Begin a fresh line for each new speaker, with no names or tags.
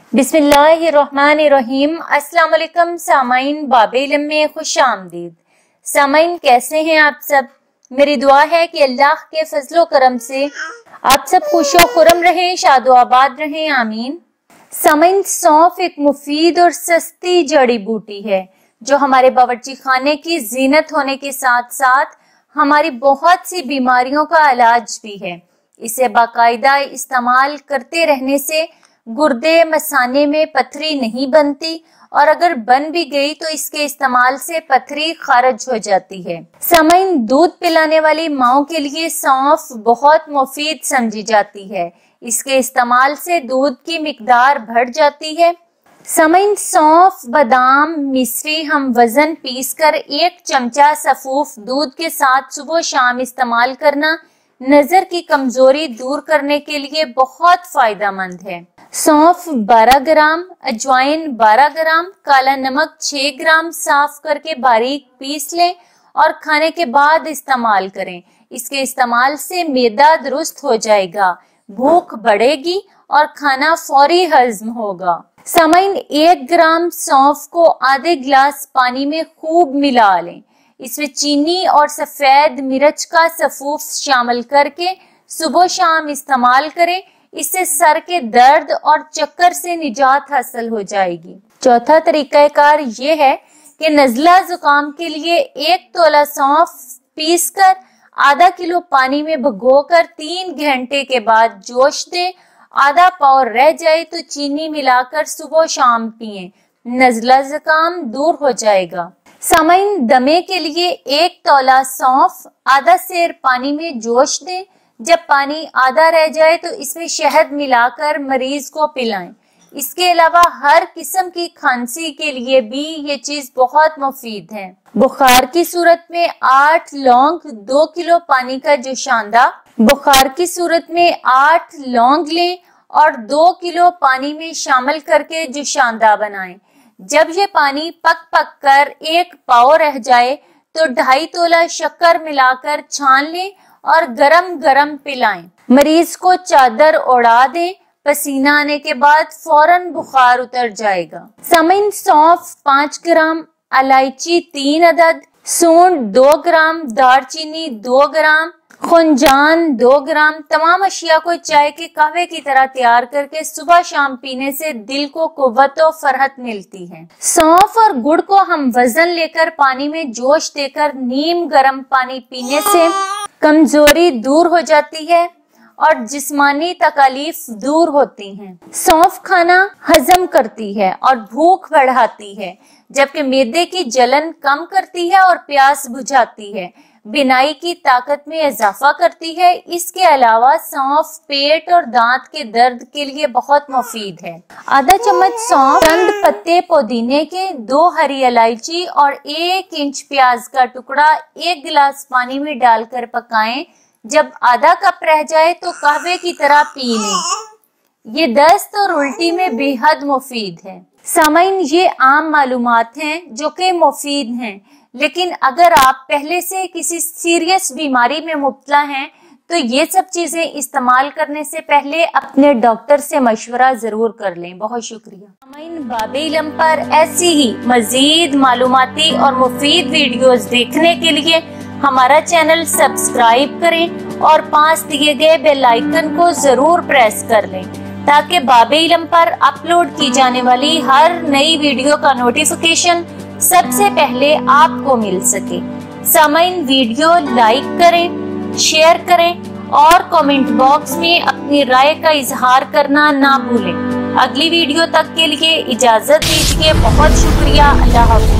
बिस्मिल्लाहिर्रहमानिर्रहीम। अस्सलाम वालेकुम सामाइन, बाबे इल्म में खुश आमदीद। सामाइन, कैसे हैं आप सब? मेरी दुआ है कि अल्लाह के फजलो करम से आप सब खुशो खुरम रहें, शादो आबाद रहें, आमीन। सामाइन, सौंफ एक मुफीद और सस्ती जड़ी बूटी है जो हमारे बावर्ची खाने की जीनत होने के साथ साथ हमारी बहुत सी बीमारियों का इलाज भी है। इसे बाकायदा इस्तेमाल करते रहने से गुर्दे मसाने में पथरी नहीं बनती और अगर बन भी गई तो इसके इस्तेमाल से पथरी खारिज हो जाती है। सामाइन, दूध पिलाने वाली माओं के लिए सौंफ बहुत मुफीद समझी जाती है। इसके इस्तेमाल से दूध की मिकदार बढ़ जाती है। सामाइन, सौंफ, बादाम, मिश्री हम वजन पीस कर 1 चमचा सफूफ दूध के साथ सुबह शाम इस्तेमाल करना नजर की कमजोरी दूर करने के लिए बहुत फायदेमंद है। सौंफ 12 ग्राम, अजवाइन 12 ग्राम, काला नमक 6 ग्राम साफ करके बारीक पीस लें और खाने के बाद इस्तेमाल करें। इसके इस्तेमाल से मैदा दुरुस्त हो जाएगा, भूख बढ़ेगी और खाना फौरी हजम होगा। सामाइन, 1 ग्राम सौंफ को आधे गिलास पानी में खूब मिला लें। इसमें चीनी और सफेद मिर्च का सफूफ शामिल करके सुबह शाम इस्तेमाल करें। इससे सर के दर्द और चक्कर से निजात हासिल हो जाएगी। चौथा तरीकाकार ये है कि नज़ला जुकाम के लिए 1 तोला सौंफ पीसकर आधा किलो पानी में भिगोकर 3 घंटे के बाद जोश दें। आधा पाव रह जाए तो चीनी मिलाकर सुबह शाम पिएं, नज़ला जुकाम दूर हो जाएगा। सामाइन, दमे के लिए 1 तोला सौंफ आधा सेर पानी में जोश दें। जब पानी आधा रह जाए तो इसमें शहद मिलाकर मरीज को पिलाएं। इसके अलावा हर किस्म की खांसी के लिए भी ये चीज बहुत मुफीद है। बुखार की सूरत में 8 लौंग 2 किलो पानी का जोशांदा, बुखार की सूरत में 8 लौंग लें और 2 किलो पानी में शामिल करके जोशांदा बनाएं। जब ये पानी पक कर 1 पाव रह जाए तो 2.5 तोला शक्कर मिलाकर छान लें और गरम गरम पिलाएं। मरीज को चादर ओढ़ा दें, पसीना आने के बाद फौरन बुखार उतर जाएगा। सामाइन, सौंफ 5 ग्राम, इलायची 3 अदद, सूंड 2 ग्राम, दालचीनी 2 ग्राम, खुनजान 2 ग्राम, तमाम अशिया को चाय के कहवे की तरह तैयार करके सुबह शाम पीने से दिल को कुव्वत और फरहत मिलती है। सौंफ और गुड़ को हम वजन लेकर पानी में जोश देकर नीम गर्म पानी पीने से कमजोरी दूर हो जाती है और जिस्मानी तकलीफ दूर होती हैं। सौंफ खाना हजम करती है और भूख बढ़ाती है, जबकि मैदे की जलन कम करती है और प्यास बुझाती है। बिनाई की ताकत में इजाफा करती है। इसके अलावा सौंफ पेट और दांत के दर्द के लिए बहुत मुफीद है। आधा चम्मच सौंफ, चंद पत्ते पुदीने के, 2 हरी इलायची और 1 इंच प्याज का टुकड़ा 1 गिलास पानी में डालकर पकाएं। जब आधा कप रह जाए तो कहवे की तरह पी लें। ये दस्त और उल्टी में बेहद मुफीद है। सामाइन, ये आम मालूमात हैं जो कि मुफीद हैं, लेकिन अगर आप पहले से किसी सीरियस बीमारी में मुब्तला हैं तो ये सब चीजें इस्तेमाल करने से पहले अपने डॉक्टर से मशवरा जरूर कर लें। बहुत शुक्रिया। सामाइन, बाबे इल्म पर ऐसी ही मजीद मालूमाती और मुफीद वीडियोस देखने के लिए हमारा चैनल सब्सक्राइब करें और पास दिए गए बेल आइकन को जरूर प्रेस कर लें ताकि बाबे इल्म पर अपलोड की जाने वाली हर नई वीडियो का नोटिफिकेशन सबसे पहले आपको मिल सके। सामाइन, वीडियो लाइक करें, शेयर करें और कमेंट बॉक्स में अपनी राय का इजहार करना ना भूलें। अगली वीडियो तक के लिए इजाजत दीजिए। बहुत शुक्रिया। अल्लाह हाफ़िज़।